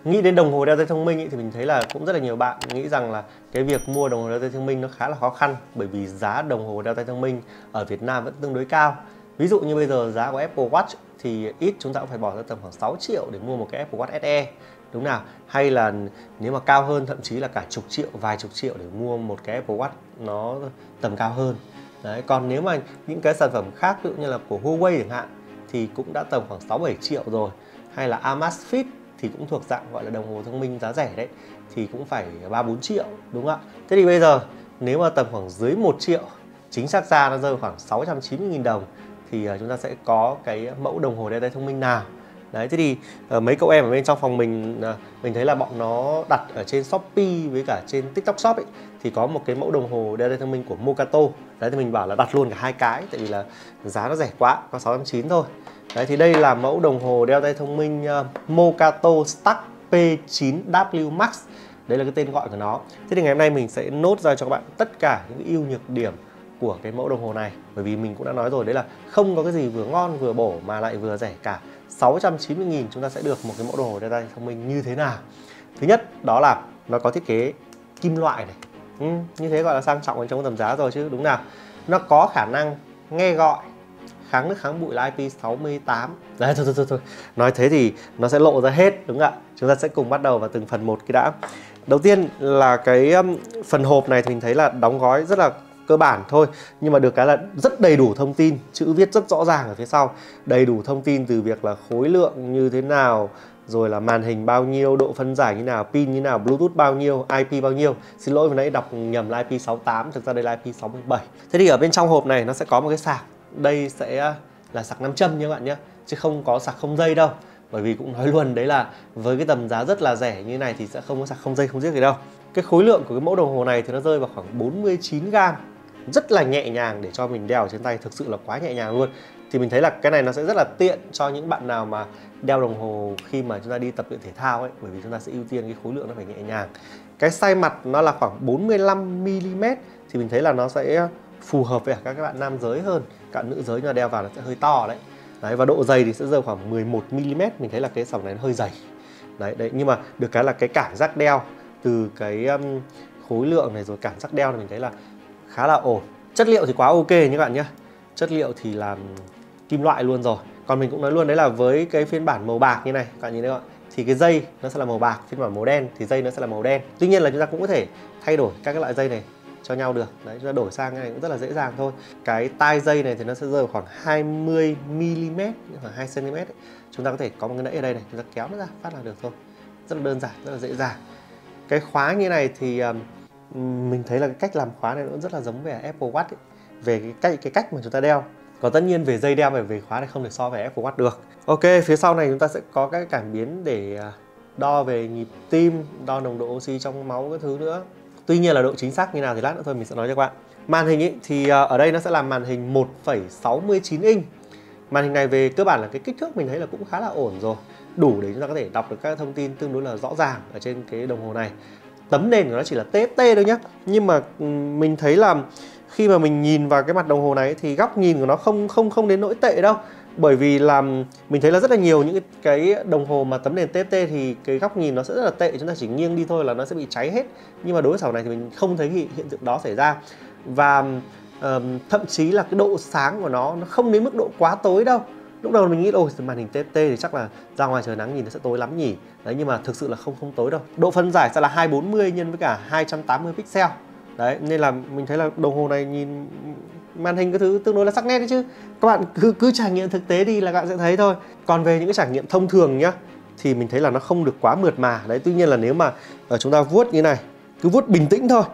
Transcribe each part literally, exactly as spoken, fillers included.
Nghĩ đến đồng hồ đeo tay thông minh ý, thì mình thấy là cũng rất là nhiều bạn nghĩ rằng là cái việc mua đồng hồ đeo tay thông minh nó khá là khó khăn, bởi vì giá đồng hồ đeo tay thông minh ở Việt Nam vẫn tương đối cao. Ví dụ như bây giờ giá của Apple Watch thì ít chúng ta cũng phải bỏ ra tầm khoảng sáu triệu để mua một cái Apple Watch ét e, đúng nào? Hay là nếu mà cao hơn thậm chí là cả chục triệu, vài chục triệu để mua một cái Apple Watch nó tầm cao hơn. Đấy, còn nếu mà những cái sản phẩm khác ví dụ như là của Huawei chẳng hạn thì cũng đã tầm khoảng sáu bảy triệu rồi. Hay là Amazfit thì cũng thuộc dạng gọi là đồng hồ thông minh giá rẻ đấy, thì cũng phải ba bốn triệu, đúng không ạ? Thế thì bây giờ nếu mà tầm khoảng dưới một triệu, chính xác ra nó rơi khoảng sáu trăm chín mươi nghìn đồng, thì chúng ta sẽ có cái mẫu đồng hồ đeo tay thông minh nào? Đấy, thế thì uh, mấy cậu em ở bên trong phòng mình uh, mình thấy là bọn nó đặt ở trên Shopee với cả trên TikTok Shop ấy, thì có một cái mẫu đồng hồ đeo tay thông minh của Mokato. Đấy, thì mình bảo là đặt luôn cả hai cái, tại vì là giá nó rẻ quá, có sáu trăm chín mươi thôi. Đấy, thì đây là mẫu đồng hồ đeo tay thông minh uh, Mokato Stack P chín W Max. Đấy là cái tên gọi của nó. Thế thì ngày hôm nay mình sẽ nốt ra cho các bạn tất cả những ưu nhược điểm của cái mẫu đồng hồ này. Bởi vì mình cũng đã nói rồi, đấy là không có cái gì vừa ngon vừa bổ mà lại vừa rẻ cả. Sáu trăm chín mươi nghìn chúng ta sẽ được một cái mẫu đồng hồ đeo tay thông minh như thế nào? Thứ nhất đó là nó có thiết kế kim loại này. Ừ, như thế gọi là sang trọng trong tầm giá rồi chứ, đúng nào? Nó có khả năng nghe gọi, kháng nước kháng bụi là I P sáu mươi tám. Đấy, thôi, thôi, thôi, thôi. Nói thế thì nó sẽ lộ ra hết, đúng không ạ? Chúng ta sẽ cùng bắt đầu vào từng phần một cái đã. Đầu tiên là cái um, phần hộp này thì mình thấy là đóng gói rất là cơ bản thôi, nhưng mà được cái là rất đầy đủ thông tin, chữ viết rất rõ ràng ở phía sau. Đầy đủ thông tin từ việc là khối lượng như thế nào, rồi là màn hình bao nhiêu, độ phân giải như nào, pin như nào, Bluetooth bao nhiêu, I P bao nhiêu. Xin lỗi vừa nãy đọc nhầm là I P sáu mươi tám, thực ra đây là I P sáu mươi bảy. Thế thì ở bên trong hộp này nó sẽ có một cái sạc. Đây sẽ là sạc nam châm nha các bạn nhé, chứ không có sạc không dây đâu. Bởi vì cũng nói luôn đấy là với cái tầm giá rất là rẻ như này thì sẽ không có sạc không dây không giết gì đâu. Cái khối lượng của cái mẫu đồng hồ này thì nó rơi vào khoảng bốn mươi chín gam. Rất là nhẹ nhàng để cho mình đeo trên tay, thực sự là quá nhẹ nhàng luôn. Thì mình thấy là cái này nó sẽ rất là tiện cho những bạn nào mà đeo đồng hồ khi mà chúng ta đi tập luyện thể thao ấy, bởi vì chúng ta sẽ ưu tiên cái khối lượng nó phải nhẹ nhàng. Cái size mặt nó là khoảng bốn mươi lăm mi li mét thì mình thấy là nó sẽ phù hợp với các bạn nam giới hơn. Các nữ giới mà đeo vào nó sẽ hơi to đấy. Đấy, và độ dày thì sẽ rơi khoảng mười một mi li mét, mình thấy là cái sòng này nó hơi dày. Đấy, đấy, nhưng mà được cái là cái cảm giác đeo từ cái um, khối lượng này rồi cảm giác đeo thì mình thấy là khá là ổn. Chất liệu thì quá ok nhé các bạn nhé. Chất liệu thì là kim loại luôn rồi. Còn mình cũng nói luôn đấy là với cái phiên bản màu bạc như này, các bạn nhìn thấy không ạ? Thì cái dây nó sẽ là màu bạc, phiên bản màu đen thì dây nó sẽ là màu đen. Tuy nhiên là chúng ta cũng có thể thay đổi các cái loại dây này cho nhau được. Đấy, chúng ta đổi sang cái này cũng rất là dễ dàng thôi. Cái tai dây này thì nó sẽ rơi vào khoảng hai mươi mi li mét, khoảng hai xăng ti mét ấy. Chúng ta có thể có một cái nẫy ở đây này, chúng ta kéo nó ra phát là được thôi. Rất là đơn giản, rất là dễ dàng. Cái khóa như này thì um, mình thấy là cái cách làm khóa này nó cũng rất là giống về Apple Watch ấy, về cái cách cái cách mà chúng ta đeo. Còn tất nhiên về dây đeo và về khóa này không thể so với Apple Watch được. Ok, phía sau này chúng ta sẽ có các cảm biến để đo về nhịp tim, đo nồng độ oxy trong máu các thứ nữa. Tuy nhiên là độ chính xác như nào thì lát nữa thôi mình sẽ nói cho các bạn. Màn hình ý, thì ở đây nó sẽ là màn hình một phẩy sáu mươi chín inch. Màn hình này về cơ bản là cái kích thước mình thấy là cũng khá là ổn rồi, đủ để chúng ta có thể đọc được các thông tin tương đối là rõ ràng ở trên cái đồng hồ này. Tấm nền của nó chỉ là tê ép tê thôi nhé, nhưng mà mình thấy là khi mà mình nhìn vào cái mặt đồng hồ này thì góc nhìn của nó không không không đến nỗi tệ đâu. Bởi vì là mình thấy là rất là nhiều những cái đồng hồ mà tấm nền tê ép tê thì cái góc nhìn nó sẽ rất là tệ, chúng ta chỉ nghiêng đi thôi là nó sẽ bị cháy hết. Nhưng mà đối với sản phẩm này thì mình không thấy hiện tượng đó xảy ra. Và uh, thậm chí là cái độ sáng của nó nó không đến mức độ quá tối đâu. Lúc đầu mình nghĩ ôi màn hình tê ép tê thì chắc là ra ngoài trời nắng nhìn nó sẽ tối lắm nhỉ. Đấy, nhưng mà thực sự là không không tối đâu. Độ phân giải sẽ là hai trăm bốn mươi nhân với cả hai trăm tám mươi pixel. Đấy, nên là mình thấy là đồng hồ này nhìn màn hình cái thứ tương đối là sắc nét đấy chứ. Các bạn cứ cứ trải nghiệm thực tế đi là các bạn sẽ thấy thôi. Còn về những cái trải nghiệm thông thường nhá thì mình thấy là nó không được quá mượt mà. Đấy, tuy nhiên là nếu mà uh, chúng ta vuốt như này, cứ vuốt bình tĩnh thôi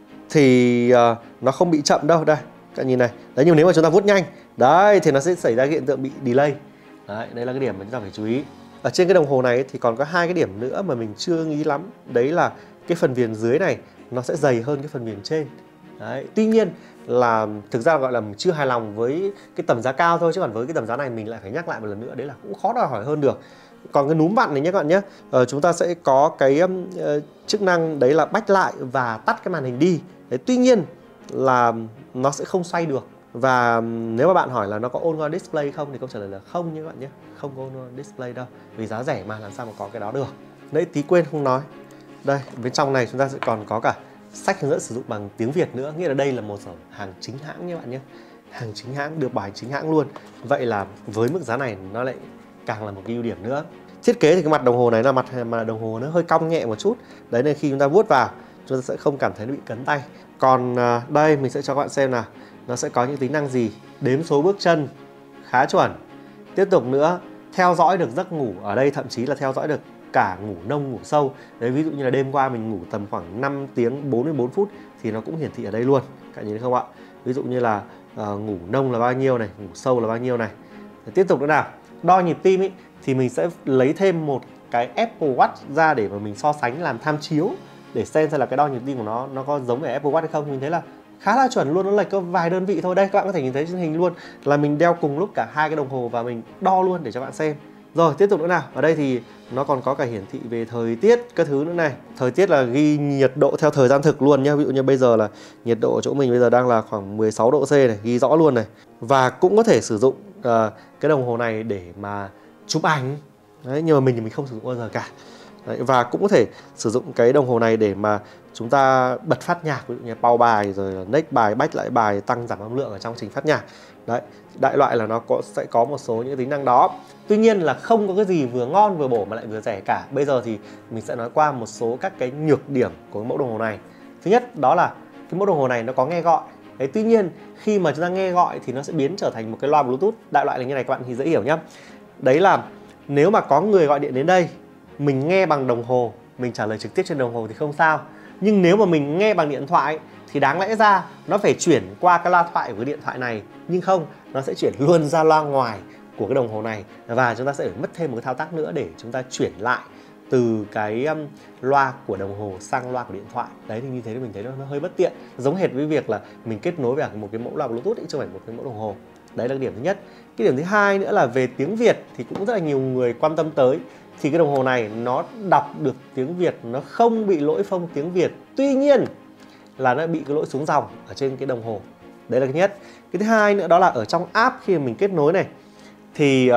thì uh, nó không bị chậm đâu. Đây, các bạn nhìn này. Đấy, nhưng nếu mà chúng ta vuốt nhanh, đấy thì nó sẽ xảy ra hiện tượng bị delay. Đấy, đây là cái điểm mà chúng ta phải chú ý. Ở trên cái đồng hồ này thì còn có hai cái điểm nữa mà mình chưa nghĩ lắm. Đấy là cái phần viền dưới này nó sẽ dày hơn cái phần viền trên. Đấy, tuy nhiên là thực ra gọi là chưa hài lòng với cái tầm giá cao thôi, chứ còn với cái tầm giá này mình lại phải nhắc lại một lần nữa, đấy là cũng khó đòi hỏi hơn được. Còn cái núm vặn này nhé các bạn nhé, ờ, chúng ta sẽ có cái uh, chức năng đấy là bách lại và tắt cái màn hình đi. Đấy, tuy nhiên là nó sẽ không xoay được. Và nếu mà bạn hỏi là nó có on on display không thì câu trả lời là không nha các bạn nhé, không có on on display đâu, vì giá rẻ mà làm sao mà có cái đó được. Đấy, tí quên không nói. Đây, bên trong này chúng ta sẽ còn có cả sách hướng dẫn sử dụng bằng tiếng Việt nữa. Nghĩa là đây là một sản hàng chính hãng nhé bạn nhé. Hàng chính hãng, được bảo hành chính hãng luôn. Vậy là với mức giá này nó lại càng là một cái ưu điểm nữa. Thiết kế thì cái mặt đồng hồ này là mặt mà đồng hồ nó hơi cong nhẹ một chút. Đấy nên khi chúng ta vuốt vào, chúng ta sẽ không cảm thấy nó bị cấn tay. Còn đây mình sẽ cho các bạn xem nào. Nó sẽ có những tính năng gì. Đếm số bước chân khá chuẩn. Tiếp tục nữa, theo dõi được giấc ngủ. Ở đây thậm chí là theo dõi được cả ngủ nông, ngủ sâu. Đấy, ví dụ như là đêm qua mình ngủ tầm khoảng năm tiếng bốn mươi bốn phút thì nó cũng hiển thị ở đây luôn. Các bạn nhìn thấy không ạ? Ví dụ như là uh, ngủ nông là bao nhiêu này, ngủ sâu là bao nhiêu này. Để tiếp tục nữa nào. Đo nhịp tim ý, thì mình sẽ lấy thêm một cái Apple Watch ra để mà mình so sánh, làm tham chiếu để xem xem là cái đo nhịp tim của nó nó có giống với Apple Watch hay không. Mình thấy là khá là chuẩn luôn, nó lệch có vài đơn vị thôi. Đây các bạn có thể nhìn thấy trên hình luôn là mình đeo cùng lúc cả hai cái đồng hồ và mình đo luôn để cho bạn xem. Rồi tiếp tục nữa nào. Ở đây thì nó còn có cả hiển thị về thời tiết các thứ nữa này. Thời tiết là ghi nhiệt độ theo thời gian thực luôn nhá. Ví dụ như bây giờ là nhiệt độ ở chỗ mình bây giờ đang là khoảng mười sáu độ C này, ghi rõ luôn này. Và cũng có thể sử dụng uh, cái đồng hồ này để mà chụp ảnh. Đấy, nhưng mà mình thì mình không sử dụng bao giờ cả. Đấy, và cũng có thể sử dụng cái đồng hồ này để mà chúng ta bật phát nhạc, ví dụ như pause bài rồi next bài, back lại bài, tăng giảm âm lượng ở trong trình phát nhạc. Đấy, đại loại là nó có, sẽ có một số những tính năng đó. Tuy nhiên là không có cái gì vừa ngon vừa bổ mà lại vừa rẻ cả. Bây giờ thì mình sẽ nói qua một số các cái nhược điểm của mẫu đồng hồ này. Thứ nhất đó là cái mẫu đồng hồ này nó có nghe gọi. Đấy, tuy nhiên khi mà chúng ta nghe gọi thì nó sẽ biến trở thành một cái loa Bluetooth. Đại loại là như này các bạn thì dễ hiểu nhá. Đấy là nếu mà có người gọi điện đến đây, mình nghe bằng đồng hồ, mình trả lời trực tiếp trên đồng hồ thì không sao. Nhưng nếu mà mình nghe bằng điện thoại thì đáng lẽ ra nó phải chuyển qua cái loa thoại của cái điện thoại này. Nhưng không, nó sẽ chuyển luôn ra loa ngoài của cái đồng hồ này. Và chúng ta sẽ phải mất thêm một cái thao tác nữa để chúng ta chuyển lại từ cái um, loa của đồng hồ sang loa của điện thoại. Đấy thì như thế thì mình thấy nó, nó hơi bất tiện. Giống hệt với việc là mình kết nối vào một cái mẫu loa Bluetooth chứ không phải một cái mẫu đồng hồ. Đấy là cái điểm thứ nhất. Cái điểm thứ hai nữa là về tiếng Việt thì cũng rất là nhiều người quan tâm tới. Thì cái đồng hồ này nó đọc được tiếng Việt, nó không bị lỗi phông tiếng Việt. Tuy nhiên là nó bị cái lỗi xuống dòng ở trên cái đồng hồ. Đấy là cái nhất. Cái thứ hai nữa đó là ở trong app khi mà mình kết nối này thì uh,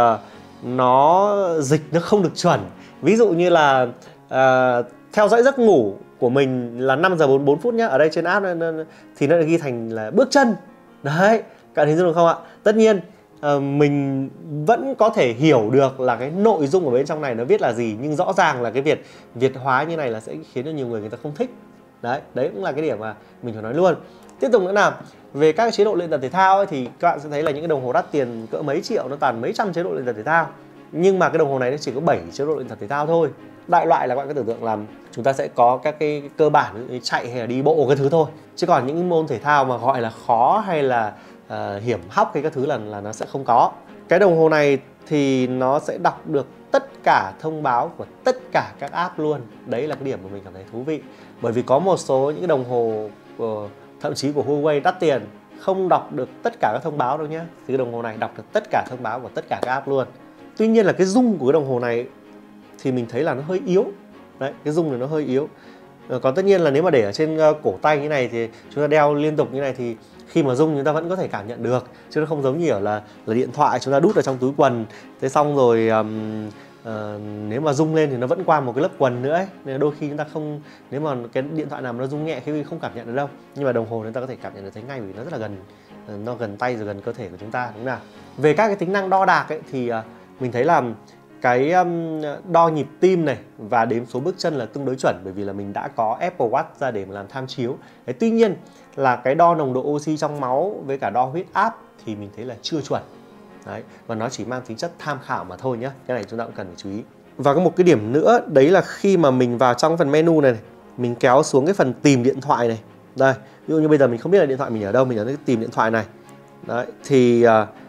nó dịch nó không được chuẩn. Ví dụ như là uh, theo dõi giấc ngủ của mình là năm giờ bốn mươi bốn phút nhá. Ở đây trên app nó, nó, thì nó ghi thành là bước chân. Đấy, các bạn hình dung được không ạ? Tất nhiên uh, mình vẫn có thể hiểu được là cái nội dung ở bên trong này nó viết là gì. Nhưng rõ ràng là cái việc Việt hóa như này là sẽ khiến cho nhiều người người ta không thích. Đấy, đấy cũng là cái điểm mà mình phải nói luôn. Tiếp tục nữa nào, về các chế độ luyện tập thể thao ấy, thì các bạn sẽ thấy là những cái đồng hồ đắt tiền cỡ mấy triệu nó toàn mấy trăm chế độ luyện tập thể thao. Nhưng mà cái đồng hồ này nó chỉ có bảy chế độ luyện tập thể thao thôi. Đại loại là các bạn có tưởng tượng là chúng ta sẽ có các cái cơ bản như chạy hay là đi bộ cái thứ thôi. Chứ còn những môn thể thao mà gọi là khó hay là uh, hiểm hóc hay các thứ là, là nó sẽ không có. Cái đồng hồ này thì nó sẽ đọc được tất cả thông báo của tất cả các app luôn. Đấy là cái điểm mà mình cảm thấy thú vị. Bởi vì có một số những cái đồng hồ của, thậm chí của Huawei đắt tiền không đọc được tất cả các thông báo đâu nhé. Thì cái đồng hồ này đọc được tất cả thông báo của tất cả các app luôn. Tuy nhiên là cái rung của cái đồng hồ này thì mình thấy là nó hơi yếu. Đấy, cái rung này nó hơi yếu. Còn tất nhiên là nếu mà để ở trên cổ tay như này thì chúng ta đeo liên tục như này thì khi mà rung chúng ta vẫn có thể cảm nhận được. Chứ nó không giống như là, là điện thoại chúng ta đút ở trong túi quần. Thế xong rồi um, uh, nếu mà rung lên thì nó vẫn qua một cái lớp quần nữa ấy. Nên đôi khi chúng ta không, nếu mà cái điện thoại nào mà nó rung nhẹ khi không cảm nhận được đâu. Nhưng mà đồng hồ chúng ta có thể cảm nhận được thấy ngay vì nó rất là gần, nó gần tay rồi gần cơ thể của chúng ta, đúng nào? Về các cái tính năng đo đạc ấy thì uh, mình thấy là cái um, đo nhịp tim này và đếm số bước chân là tương đối chuẩn, bởi vì là mình đã có Apple Watch ra để mà làm tham chiếu. Đấy, tuy nhiên là cái đo nồng độ oxy trong máu với cả đo huyết áp thì mình thấy là chưa chuẩn. Đấy, và nó chỉ mang tính chất tham khảo mà thôi nhé. Cái này chúng ta cũng cần phải chú ý. Và có một cái điểm nữa, đấy là khi mà mình vào trong phần menu này, này mình kéo xuống cái phần tìm điện thoại này. Đây, ví dụ như bây giờ mình không biết là điện thoại mình ở đâu, mình ở cái tìm điện thoại này. Đấy, thì uh,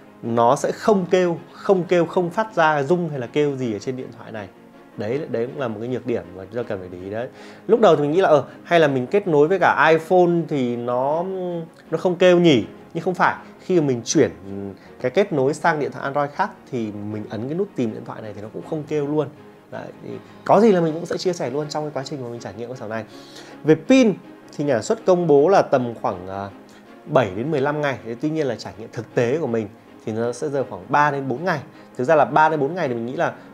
nó sẽ không kêu, không kêu, không phát ra rung hay là kêu gì ở trên điện thoại này. Đấy, đấy cũng là một cái nhược điểm mà chúng ta cần phải để ý đấy. Lúc đầu thì mình nghĩ là ờ hay là mình kết nối với cả iPhone thì nó nó không kêu nhỉ. Nhưng không phải, khi mà mình chuyển cái kết nối sang điện thoại Android khác thì mình ấn cái nút tìm điện thoại này thì nó cũng không kêu luôn. Đấy, thì có gì là mình cũng sẽ chia sẻ luôn trong cái quá trình mà mình trải nghiệm cái sản này. Về pin thì nhà sản xuất công bố là tầm khoảng bảy đến mười lăm ngày. Tuy nhiên là trải nghiệm thực tế của mình thì nó sẽ rơi khoảng ba đến bốn ngày. Thực ra là ba đến bốn ngày thì mình nghĩ là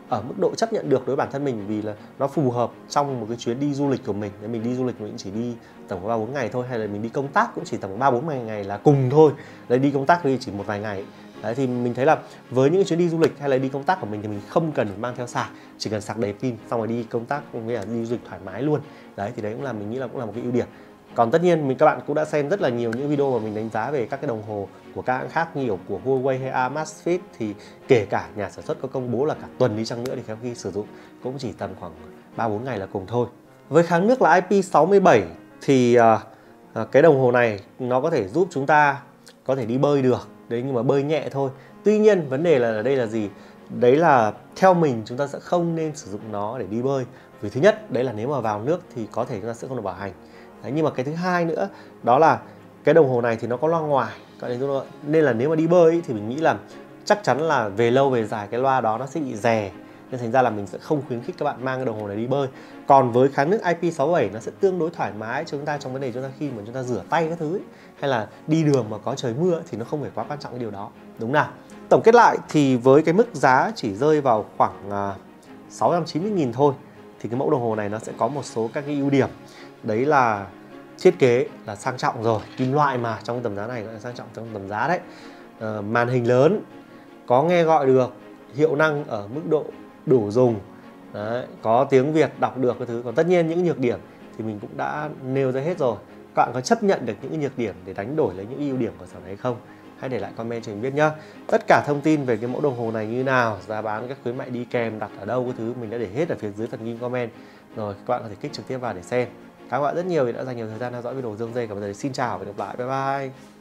ở mức độ chấp nhận được đối với bản thân mình, vì là nó phù hợp trong một cái chuyến đi du lịch của mình. Nếu mình đi du lịch mình chỉ đi tầm ba bốn ngày thôi, hay là mình đi công tác cũng chỉ tầm ba bốn ngày là cùng thôi. Đấy, đi công tác thì chỉ một vài ngày. Đấy, thì mình thấy là với những chuyến đi du lịch hay là đi công tác của mình thì mình không cần mang theo sạc, chỉ cần sạc đầy pin xong rồi đi công tác cũng như là đi du lịch thoải mái luôn. Đấy, thì đấy cũng là mình nghĩ là cũng là một cái ưu điểm. Còn tất nhiên mình các bạn cũng đã xem rất là nhiều những video mà mình đánh giá về các cái đồng hồ của các hãng khác như kiểu của Huawei hay Amazfit, thì kể cả nhà sản xuất có công bố là cả tuần đi chăng nữa thì khi sử dụng cũng chỉ tầm khoảng ba bốn ngày là cùng thôi. Với kháng nước là I P sáu mươi bảy thì uh, cái đồng hồ này nó có thể giúp chúng ta có thể đi bơi được đấy, nhưng mà bơi nhẹ thôi. Tuy nhiên vấn đề là ở đây là gì? Đấy là theo mình chúng ta sẽ không nên sử dụng nó để đi bơi. Vì thứ nhất đấy là nếu mà vào nước thì có thể chúng ta sẽ không được bảo hành. Đấy, nhưng mà cái thứ hai nữa đó là cái đồng hồ này thì nó có loa ngoài, nên là nếu mà đi bơi ấy, thì mình nghĩ là chắc chắn là về lâu về dài cái loa đó nó sẽ bị rè, nên thành ra là mình sẽ không khuyến khích các bạn mang cái đồng hồ này đi bơi. Còn với kháng nước I P sáu mươi bảy nó sẽ tương đối thoải mái cho chúng ta trong vấn đề chúng ta khi mà chúng ta rửa tay các thứ ấy, hay là đi đường mà có trời mưa ấy, thì nó không phải quá quan trọng cái điều đó, đúng nào? Tổng kết lại thì với cái mức giá chỉ rơi vào khoảng sáu trăm chín mươi nghìn thôi thì cái mẫu đồng hồ này nó sẽ có một số các cái ưu điểm. Đấy là thiết kế là sang trọng rồi, kim loại mà trong tầm giá này gọi là sang trọng trong tầm giá đấy. À, màn hình lớn, có nghe gọi được, hiệu năng ở mức độ đủ dùng, đấy, có tiếng Việt đọc được cái thứ. Còn tất nhiên những nhược điểm thì mình cũng đã nêu ra hết rồi. Các bạn có chấp nhận được những nhược điểm để đánh đổi lấy những ưu điểm của sản này hay không? Hãy để lại comment cho mình biết nhá. Tất cả thông tin về cái mẫu đồng hồ này như nào, giá bán, các khuyến mại đi kèm, đặt ở đâu, cái thứ mình đã để hết ở phía dưới phần ghi comment rồi, các bạn có thể kích trực tiếp vào để xem. Cảm ơn các bạn rất nhiều vì đã dành nhiều thời gian theo dõi video Dương Dây. Còn bây giờ xin chào và hẹn gặp lại. Bye bye.